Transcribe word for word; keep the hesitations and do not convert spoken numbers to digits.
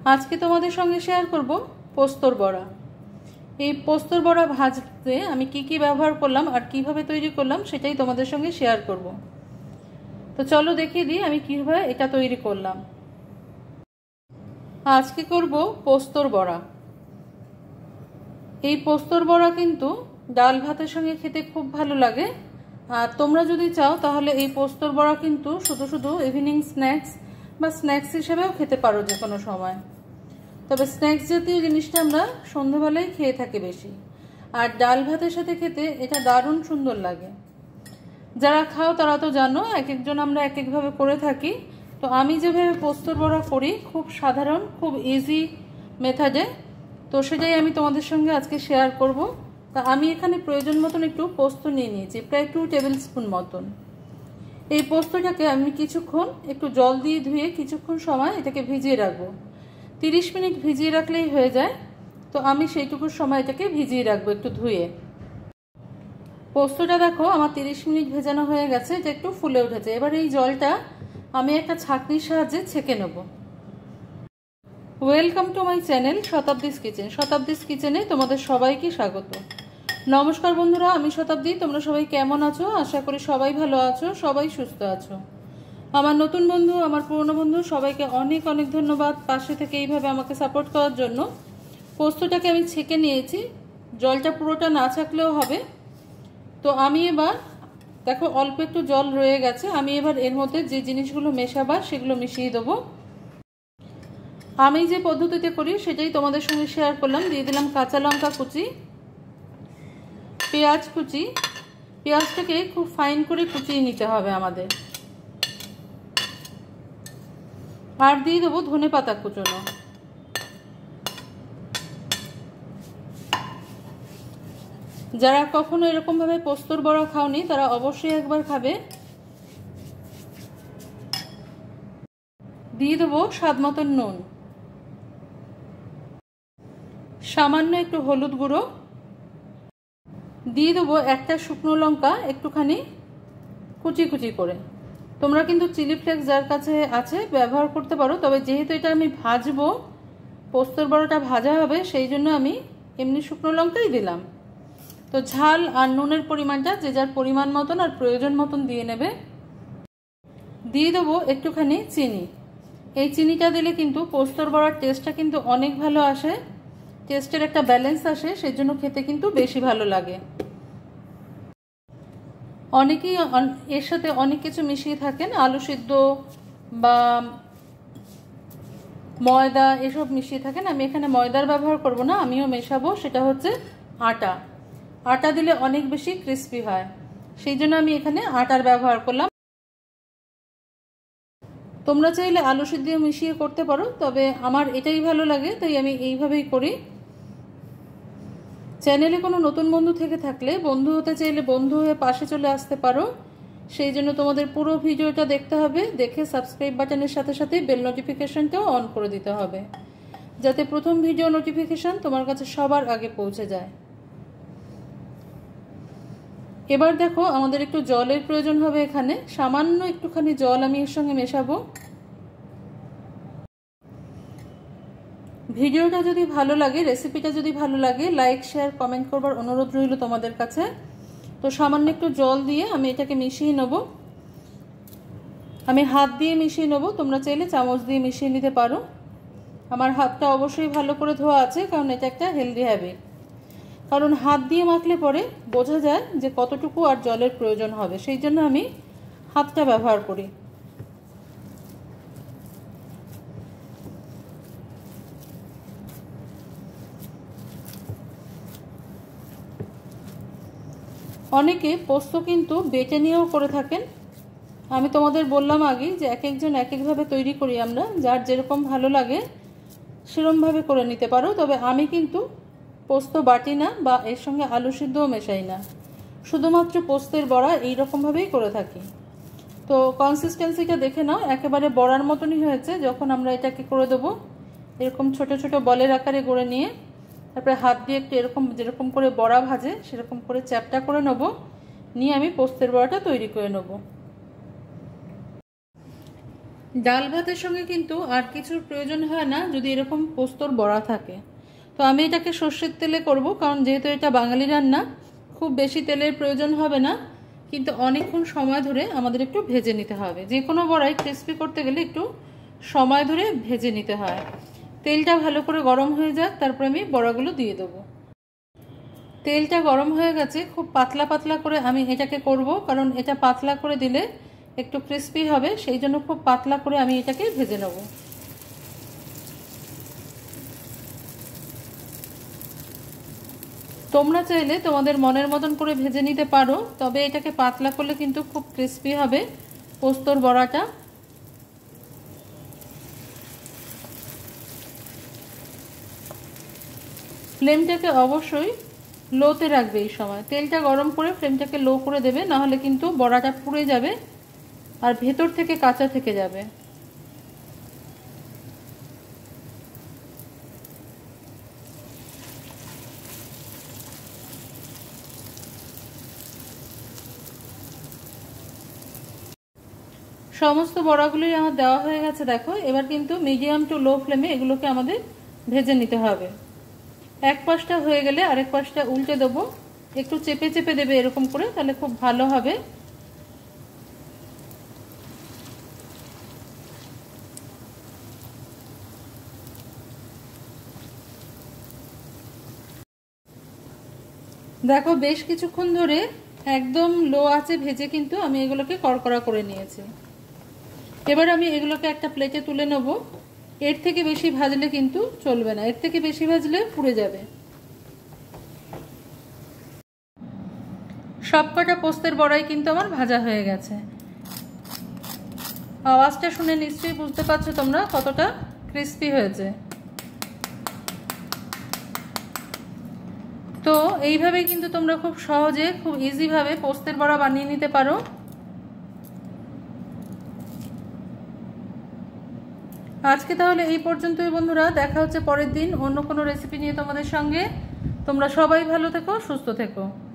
আজকে তোমাদের সঙ্গে শেয়ার করব পোস্তর বড়া। এই পোস্তর বড়া ভাজতে আমি কি কি ব্যবহার করলাম আর কিভাবে তৈরি করলাম সেটাই তোমাদের সঙ্গে শেয়ার করব। তো চলো দেখিয়ে দিই আমি কিভাবে এটা তৈরি করলাম। আজকে করব পোস্তর বড়া। এই পোস্তর বড়া কিন্তু ডাল ভাতের সঙ্গে খেতে খুব ভালো লাগে। আর তোমরা যদি চাও তাহলে এই পোস্তর বড়া কিন্তু শুধু শুধু ইভিনিং স্ন্যাক্স বা স্ন্যাক্স হিসেবেও খেতে পারো যে কোনো সময়। তবে স্ন্যাক্স জাতীয় জিনিসটা আমরা সন্ধ্যাবেলায় খেয়ে থাকি বেশি, আর ডাল ভাতের সাথে খেতে এটা দারুণ সুন্দর লাগে। যারা খাও তারা তো জানো, এক একজন আমরা এক একভাবে করে থাকি। তো আমি যেভাবে পোস্তর বড়া করি খুব সাধারণ, খুব ইজি মেথডে, তো সেটাই আমি তোমাদের সঙ্গে আজকে শেয়ার করব। তা আমি এখানে প্রয়োজন মতন একটু পোস্ত নিয়ে নিয়েছি, প্রায় টু টেবিল স্পুন মতন। এই পোস্তটাকে আমি কিছুক্ষণ একটু জল দিয়ে ধুয়ে কিছুক্ষণ সময় এটাকে ভিজিয়ে রাখবো। তিরিশ মিনিট ভিজিয়ে রাখলেই হয়ে যায়। তো আমি সেইটুকু সময় এটাকে ভিজিয়ে রাখবো একটু ধুয়ে। পোস্তটা দেখো আমার তিরিশ মিনিট ভেজানো হয়ে গেছে, এটা একটু ফুলে উঠেছে। এবার এই জলটা আমি একটা ছাঁকনির সাহায্যে ছেঁকে নেব। Welcome to my channel Shatabdi's kitchen. Shatabdi's কিচেনে তোমাদের সবাইকে স্বাগত। নমস্কার বন্ধুরা, আমি শতাব্দী। তোমরা সবাই কেমন আছো? আশা করি সবাই ভালো আছো, সবাই সুস্থ আছো। আমার নতুন বন্ধু, আমার পুরনো বন্ধু, সবাইকে অনেক অনেক ধন্যবাদ পাশে থেকে এইভাবে আমাকে সাপোর্ট করার জন্য। পোস্তটাকে আমি ছেঁকে নিয়েছি, জলটা পুরোটা না ছাকলেও হবে। তো আমি এবার দেখো অল্প একটু জল রয়ে গেছে, আমি এবার এর মধ্যে যে জিনিসগুলো মেশাবার সেগুলো মিশিয়ে দেবো। আমি যে পদ্ধতিতে করি সেটাই তোমাদের সঙ্গে শেয়ার করলাম। দিয়ে দিলাম কাঁচা লঙ্কা কুচি, পেঁয়াজ কুচি। পেঁয়াজটাকে খুব ফাইন করে কুচিয়ে নিতে হবে আমাদের। আর দিয়ে দেবো ধনে পাতা কুচোনো। যারা কখনো এরকম ভাবে পোস্তর বড়া খাওনি তারা অবশ্যই একবার খাবে। দিয়ে দেবো স্বাদ মতন নুন, সামান্য একটু হলুদ গুঁড়ো, দিয়ে দেবো একটা শুকনো লঙ্কা একটুখানি কুচি কুচি করে। তোমরা কিন্তু চিলি ফ্লেক্স যার কাছে আছে ব্যবহার করতে পারো, তবে যেহেতু এটা আমি ভাজবো, পোস্তর বড়াটা ভাজা হবে, সেই জন্য আমি এমনি শুকনো লঙ্কাই দিলাম। তো ঝাল আর নুনের পরিমাণটা যে যার পরিমাণ মতন আর প্রয়োজন মতন দিয়ে নেবে। দিয়ে দেবো একটুখানি চিনি। এই চিনিটা দিলে কিন্তু পোস্তর বড়ার টেস্টটা কিন্তু অনেক ভালো আসে, টেস্টের একটা ব্যালেন্স আসে, সেই জন্য খেতে কিন্তু বেশি ভালো লাগে। অনেকেই এর সাথে অনেক কিছু মিশিয়ে থাকেন, আলু সিদ্ধ বা ময়দা এসব মিশিয়ে থাকেন। আমি এখানে ময়দার ব্যবহার করব না, আমিও মেশাবো সেটা হচ্ছে আটা। আটা দিলে অনেক বেশি ক্রিস্পি হয়, সেই জন্য আমি এখানে আটার ব্যবহার করলাম। তোমরা চাইলে আলু সিদ্ধ মিশিয়ে করতে পারো, তবে আমার এটাই ভালো লাগে তাই আমি এইভাবেই করি। চ্যানেলে কোনো নতুন বন্ধু থেকে থাকলে বন্ধু হতে চাইলে বন্ধু হয়ে পাশে চলে আসতে পারো। সেই জন্য তোমাদের পুরো ভিডিওটা দেখতে হবে, দেখে সাবস্ক্রাইব বাটনের সাথে সাথে বেল নোটিফিকেশনটাও অন করে দিতে হবে, যাতে প্রথম ভিডিও নোটিফিকেশন তোমার কাছে সবার আগে পৌঁছে যায়। এবার দেখো আমাদের একটু জলের প্রয়োজন হবে। এখানে সামান্য একটুখানি জল আমি এর সঙ্গে মেশাবো। ভিডিওটা যদি ভালো লাগে, রেসিপিটা যদি ভালো লাগে, লাইক শেয়ার কমেন্ট করবার অনুরোধ রইল তোমাদের কাছে। তো সামান্য একটু জল দিয়ে আমি এটাকে মিশিয়ে নেব। আমি হাত দিয়ে মিশিয়ে নেব, তোমরা চাইলে চামচ দিয়ে মিশিয়ে নিতে পারো। আমার হাতটা অবশ্যই ভালো করে ধোয়া আছে, কারণ এটা একটা হেলদি হ্যাবিট। কারণ হাত দিয়ে মাখলে পরে বোঝা যায় যে কতটুকু আর জলের প্রয়োজন হবে, সেই জন্য আমি হাতটা ব্যবহার করি। অনেকে পোস্ত কিন্তু বেটে নিয়েও করে থাকেন। আমি তোমাদের বললাম আগে যে এক একজন এক একভাবে তৈরি করি আমরা, যার যেরকম ভালো লাগে সেরকমভাবে করে নিতে পারো। তবে আমি কিন্তু পোস্ত বাটি না বা এর সঙ্গে আলু সিদ্ধও মেশাই না, শুধুমাত্র পোস্তের বড়া এইরকমভাবেই করে থাকি। তো কনসিস্টেন্সিটা দেখে নাও, একেবারে বড়ার মতনই হয়েছে। যখন আমরা এটাকে করে দেবো এরকম ছোট ছোট বলের আকারে গড়ে নিয়ে তারপরে হাত দিয়ে একটু এরকম যেরকম করে বড়া ভাজে সেরকম করে চ্যাপটা করে নেব, নিয়ে আমি পোস্তের বড়াটা তৈরি করে নেব। ডাল ভাতের সঙ্গে কিন্তু আর কিছুর প্রয়োজন হয় না যদি এরকম পোস্তর বড়া থাকে। তো আমি এটাকে সর্ষের তেলে করব, কারণ যেহেতু এটা বাঙালি রান্না খুব বেশি তেলের প্রয়োজন হবে না, কিন্তু অনেকক্ষণ সময় ধরে আমাদের একটু ভেজে নিতে হবে। যে কোনো বড়াই ক্রিস্পি করতে গেলে একটু সময় ধরে ভেজে নিতে হয়। তেলটা ভালো করে গরম হয়ে যাক, তারপর আমি বড়াগুলো দিয়ে দেবো। তেলটা গরম হয়ে গেছে, খুব পাতলা পাতলা করে আমি এটাকে করব, কারণ এটা পাতলা করে দিলে একটু ক্রিস্পি হবে, সেই জন্য খুব পাতলা করে আমি এটাকে ভেজে নেব। তোমরা চাইলে তোমাদের মনের মতন করে ভেজে নিতে পারো, তবে এটাকে পাতলা করলে কিন্তু খুব ক্রিস্পি হবে পোস্তর বড়াটা। ফ্লেমটাকে অবশ্যই লোতে রাখবে এই সময়। তেলটা গরম করে ফ্লেমটাকে লো করে দেবে, নাহলে কিন্তু বড়াটা পুড়ে যাবে আর ভেতর থেকে কাঁচা থেকে যাবে। সমস্ত বড়াগুলোই আমার দেওয়া হয়ে গেছে দেখো। এবার কিন্তু মিডিয়াম টু লো ফ্লেমে এগুলোকে আমাদের ভেজে নিতে হবে। এক পাশটা হয়ে গেলে আরেক পাশটা উল্টে দেবো, একটু চেপে চেপে দেবে এরকম করে, তাহলে খুব ভালো হবে। দেখো বেশ কিছুক্ষণ ধরে একদম লো আঁচে ভেজে কিন্তু আমি এগুলোকে কড়কড়া করে নিয়েছি। এবার আমি এগুলোকে একটা প্লেটে তুলে নেব। এর থেকে বেশি ভাজলে কিন্তু চলবে না, এর থেকে বেশি ভাজলে পুড়ে যাবে। সবকটা পোস্তের বড়াই কিন্তু আমার ভাজা হয়ে গেছে। আওয়াজটা শুনে নিশ্চয়ই বুঝতে পারছো তোমরা কতটা ক্রিস্পি হয়েছে। তো এইভাবেই কিন্তু তোমরা খুব সহজে খুব ইজিভাবে পোস্তের বড়া বানিয়ে নিতে পারো। আজকে তাহলে এই পর্যন্তই বন্ধুরা, দেখা হচ্ছে পরের দিন অন্য কোনো রেসিপি নিয়ে তোমাদের সঙ্গে। তোমরা সবাই ভালো থেকো, সুস্থ থেকো।